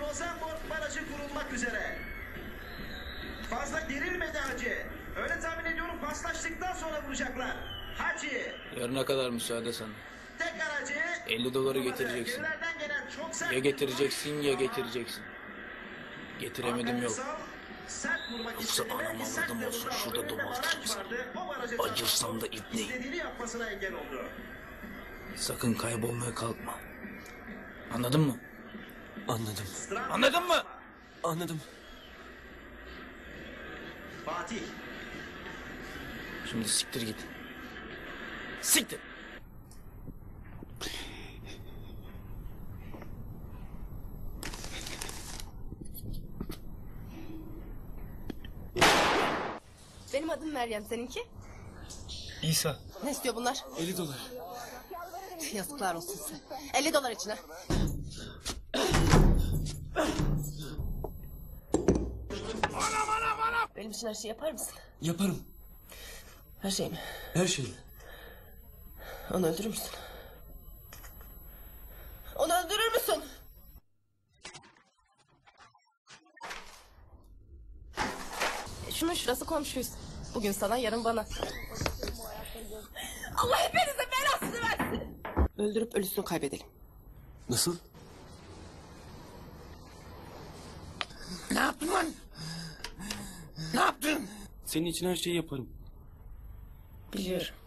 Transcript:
Rosenborg barajı kurulmak üzere. Fazla gerilmedi Hacı. Öyle tahmin ediyorum paslaştıktan sonra vuracaklar. Hacı. Yarına kadar müsaade sana. Tekrar Hacı. 50 doları getireceksin. Ya getireceksin ya getireceksin. Getiremedim yok. Yoksa anam avradım olsun şurada domaltırım seni. Acırsam da ibneyim. Sakın kaybolmaya kalkma. Anladın mı? Anladım. Anladın mı? Anladım. Fatih. Şimdi siktir git. Siktir. Benim adım Meryem, seninki? İsa. Ne istiyor bunlar? 50 dolar. Yazıklar olsun sen. 50 dolar içine. Benim için her şeyi yapar mısın? Yaparım. Her şey mi? Her şeyi. Onu öldürür müsün? Onu öldürür müsün? Şunun şurası komşuyuz. Bugün sana, yarın bana. Allah hepinize belasını versin. Öldürüp ölüsünü kaybedelim. Nasıl? Ne yaptın lan? Ne yaptın? Senin için her şeyi yaparım. Biliyorum.